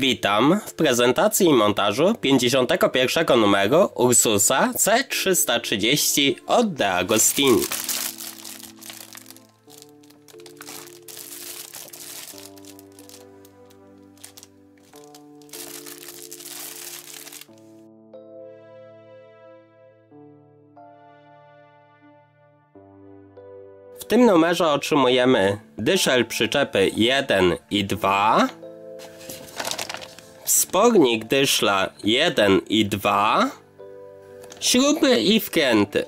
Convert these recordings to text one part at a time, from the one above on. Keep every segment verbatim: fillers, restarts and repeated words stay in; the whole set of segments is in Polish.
Witam w prezentacji i montażu pięćdziesiątego pierwszego numeru Ursusa C trzysta trzydzieści od De Agostini. W tym numerze otrzymujemy dyszel przyczepy jeden i dwa, wspornik dyszla jeden i dwa, śruby i wkręty.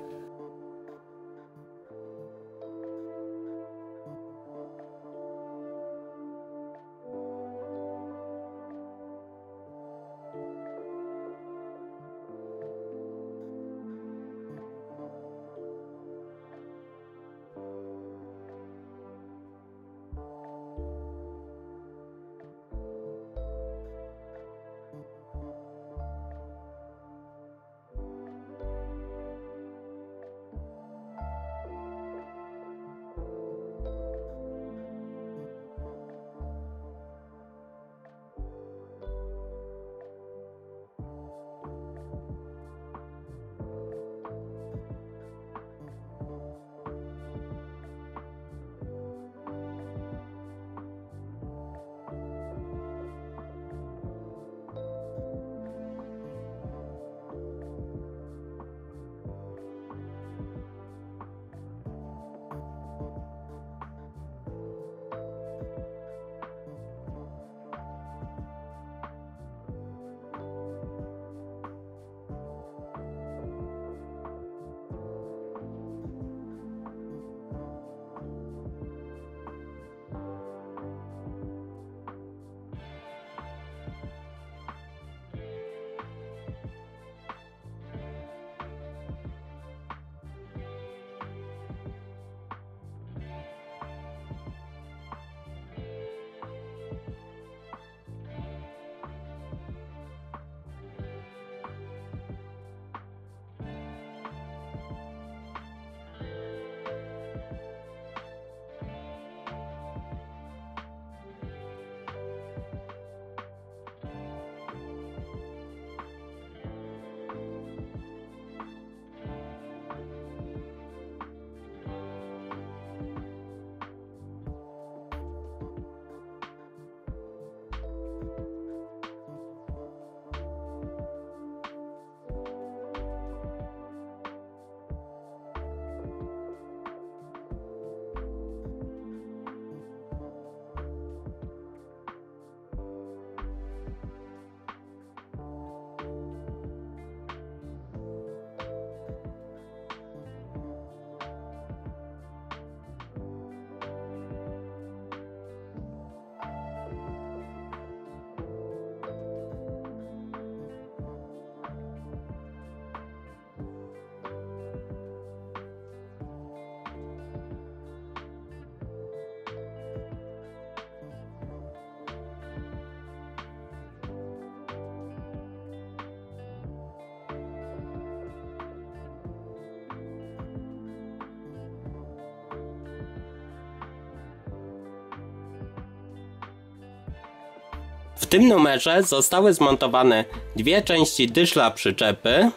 W tym numerze zostały zmontowane dwie części dyszla przyczepy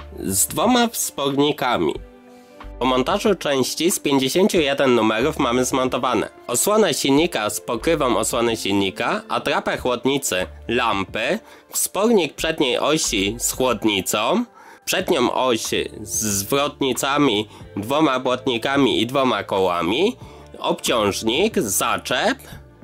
z dwoma wspornikami. Po montażu części z pięćdziesięciu jeden numerów mamy zmontowane osłonę silnika z pokrywą osłony silnika, atrapę chłodnicy, lampy, wspornik przedniej osi z chłodnicą, przednią oś z zwrotnicami, dwoma błotnikami i dwoma kołami, obciążnik, zaczep,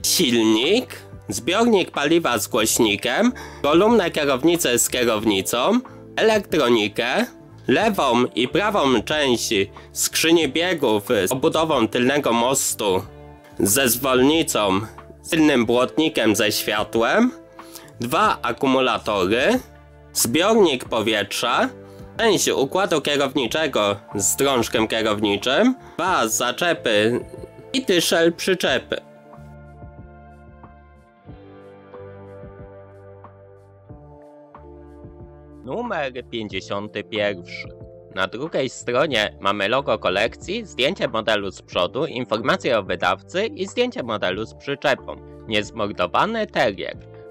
silnik, zbiornik paliwa z głośnikiem, kolumnę kierownicy z kierownicą, elektronikę, lewą i prawą część skrzyni biegów z obudową tylnego mostu ze zwolnicą, z tylnym błotnikiem ze światłem, dwa akumulatory, zbiornik powietrza, część układu kierowniczego z drążkiem kierowniczym, dwa zaczepy i dyszel przyczepy. Numer pięćdziesiąty pierwszy. Na drugiej stronie mamy logo kolekcji, zdjęcie modelu z przodu, informacje o wydawcy i zdjęcie modelu z przyczepą. Niezmordowany terrier.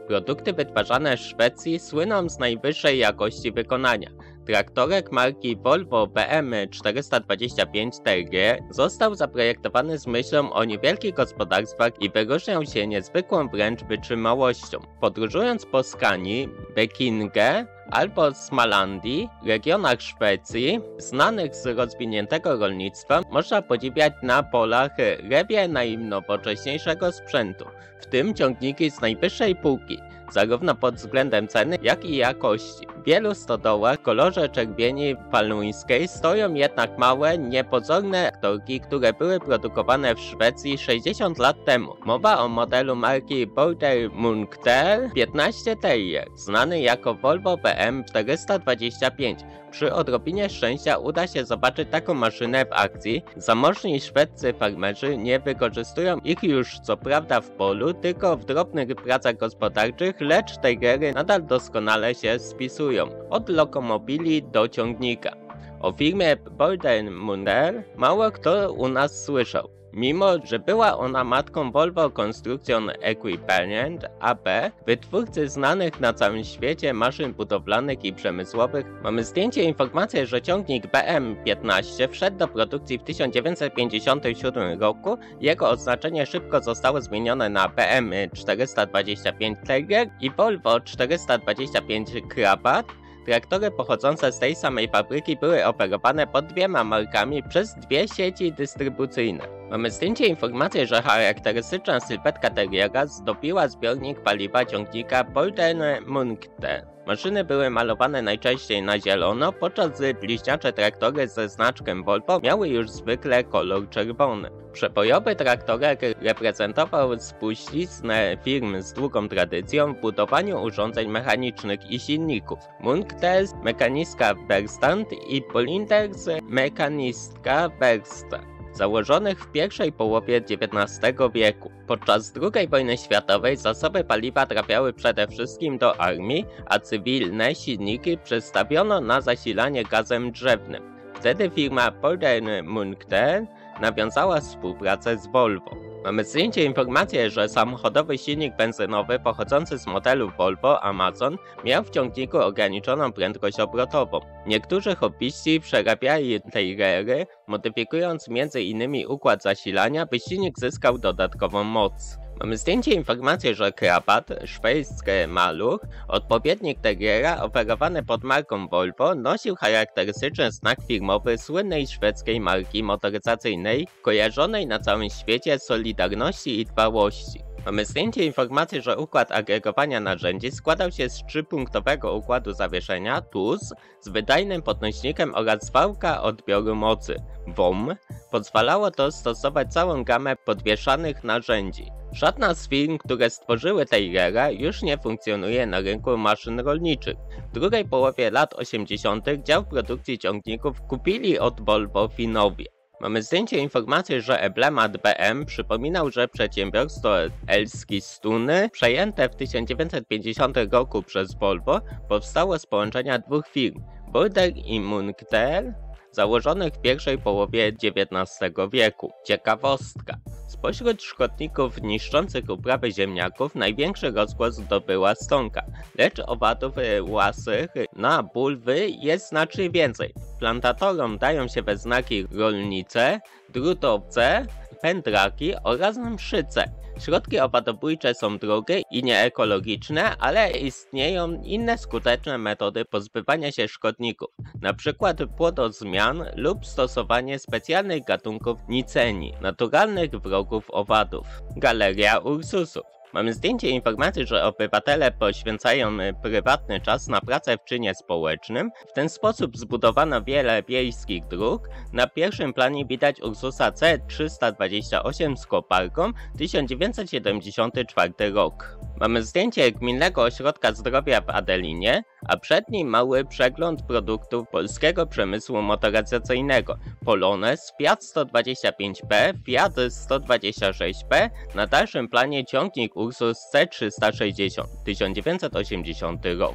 Produkty wytwarzane w Szwecji słyną z najwyższej jakości wykonania. Traktorek marki Volvo B M czterysta dwadzieścia pięć T G został zaprojektowany z myślą o niewielkich gospodarstwach i wyróżniał się niezwykłą wręcz wytrzymałością. Podróżując po Skanii, Blekinge albo Smalandii, regionach Szwecji, znanych z rozwiniętego rolnictwa, można podziwiać na polach rewie najnowocześniejszego sprzętu, w tym ciągniki z najwyższej półki, zarówno pod względem ceny, jak i jakości. W wielu stodołach w kolorze czerwieni paluńskiej stoją jednak małe, niepozorne traktorki, które były produkowane w Szwecji sześćdziesiąt lat temu. Mowa o modelu marki Border Munkter piętnaście Terrier, znany jako Volvo B M czterysta dwadzieścia pięć. Przy odrobinie szczęścia uda się zobaczyć taką maszynę w akcji. Zamożni szwedzcy farmerzy nie wykorzystują ich już co prawda w polu, tylko w drobnych pracach gospodarczych, lecz Terriery nadal doskonale się spisują. Od lokomobili do ciągnika. O firmie Border Munkter mało kto u nas słyszał. Mimo że była ona matką Volvo Construction Equipment A P, wytwórcy znanych na całym świecie maszyn budowlanych i przemysłowych, mamy zdjęcie informację, że ciągnik B M piętnaście wszedł do produkcji w tysiąc dziewięćset pięćdziesiątym siódmym roku. Jego oznaczenie szybko zostało zmienione na B M czterysta dwadzieścia pięć Terrier i Volvo czterysta dwadzieścia pięć Krabat. Traktory pochodzące z tej samej fabryki były operowane pod dwiema markami przez dwie sieci dystrybucyjne. Mamy zdjęcie informacji, że charakterystyczna sylwetka Terriera zdobiła zbiornik paliwa ciągnika Border Munkter. Maszyny były malowane najczęściej na zielono, podczas gdy bliźniacze traktory ze znaczkiem Volvo miały już zwykle kolor czerwony. Przebojowy traktorek reprezentował spuściznę firm z długą tradycją w budowaniu urządzeń mechanicznych i silników. Munkters Mechaniska Verstand i Bolinders Mechanistka Versta, założonych w pierwszej połowie dziewiętnastego wieku. Podczas drugiej wojny światowej zasoby paliwa trafiały przede wszystkim do armii, a cywilne silniki przestawiono na zasilanie gazem drzewnym. Wtedy firma Border Munkter nawiązała współpracę z Volvo. Mamy zdjęcie informację, że samochodowy silnik benzynowy pochodzący z modelu Volvo Amazon miał w ciągniku ograniczoną prędkość obrotową. Niektórzy hobbyści przerabiali Terriery, modyfikując między innymi układ zasilania, by silnik zyskał dodatkową moc. Mamy zdjęcie informacji, że Krabat, szwedzki maluch, odpowiednik Terriera operowany pod marką Volvo, nosił charakterystyczny znak firmowy słynnej szwedzkiej marki motoryzacyjnej, kojarzonej na całym świecie z solidarności i dbałości. Mamy zdjęcie informacji, że układ agregowania narzędzi składał się z trzypunktowego układu zawieszenia T U Z z wydajnym podnośnikiem oraz wałka odbioru mocy W O M. Pozwalało to stosować całą gamę podwieszanych narzędzi. Żadna z firm, które stworzyły Terriera, już nie funkcjonuje na rynku maszyn rolniczych. W drugiej połowie lat osiemdziesiątych dział produkcji ciągników kupili od Volvo Finowie. Mamy zdjęcie informacji, że emblemat B M przypominał, że przedsiębiorstwo Eskilstuna, przejęte w tysiąc dziewięćset pięćdziesiątym roku przez Volvo, powstało z połączenia dwóch firm, Border i Munkter, założonych w pierwszej połowie dziewiętnastego wieku. Ciekawostka. Spośród szkodników niszczących uprawy ziemniaków największy rozgłos zdobyła stonka, lecz owadów łasych na bulwy jest znacznie więcej. Plantatorom dają się we znaki rolnice, drutowce, pędraki oraz mszyce. Środki owadobójcze są drogie i nieekologiczne, ale istnieją inne skuteczne metody pozbywania się szkodników, np. płodozmian lub stosowanie specjalnych gatunków niceni, naturalnych wrogów owadów. Galeria Ursusów. Mamy zdjęcie informacji, że obywatele poświęcają prywatny czas na pracę w czynie społecznym. W ten sposób zbudowano wiele wiejskich dróg. Na pierwszym planie widać Ursusa C trzysta dwadzieścia osiem z koparką, tysiąc dziewięćset siedemdziesiąty czwarty rok. Mamy zdjęcie Gminnego Ośrodka Zdrowia w Adelinie, a przed nim mały przegląd produktów polskiego przemysłu motoryzacyjnego. Polones, Fiat sto dwadzieścia pięć P, Fiat sto dwadzieścia sześć P, na dalszym planie ciągnik Ursus C trzysta sześćdziesiąt, tysiąc dziewięćset osiemdziesiąty rok.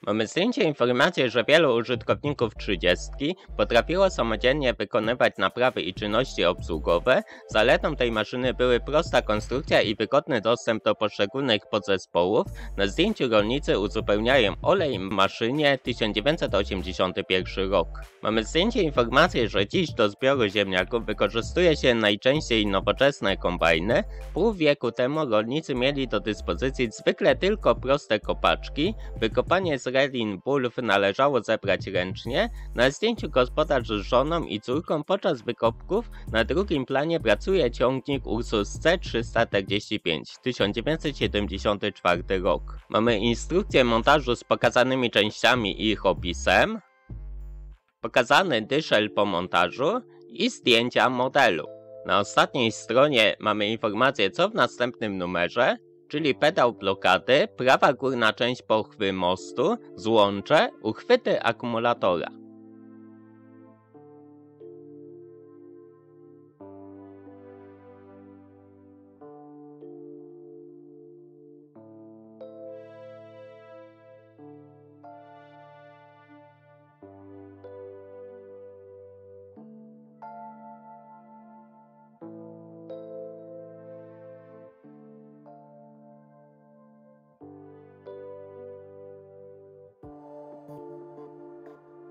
Mamy zdjęcie informację, że wielu użytkowników trzydziestki potrafiło samodzielnie wykonywać naprawy i czynności obsługowe. Zaletą tej maszyny były prosta konstrukcja i wygodny dostęp do poszczególnych podzespołów. Na zdjęciu rolnicy uzupełniają olej w maszynie tysiąc dziewięćset osiemdziesiąty pierwszy rok. Mamy zdjęcie informację, że dziś do zbioru ziemniaków wykorzystuje się najczęściej nowoczesne kombajny. Pół wieku temu rolnicy mieli do dyspozycji zwykle tylko proste kopaczki. Wykopanie z relin bulw należało zebrać ręcznie. Na zdjęciu gospodarz z żoną i córką podczas wykopków na drugim planie pracuje ciągnik Ursus C trzysta czterdzieści pięć, tysiąc dziewięćset siedemdziesiąty czwarty rok. Mamy instrukcję montażu z pokazanymi częściami i ich opisem, pokazany dyszel po montażu i zdjęcia modelu. Na ostatniej stronie mamy informację, co w następnym numerze, czyli pedał blokady, prawa górna część pochwy mostu, złącze, uchwyty akumulatora.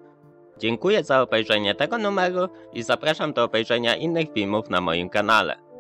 Dziękuję za obejrzenie tego numeru i zapraszam do obejrzenia innych filmów na moim kanale.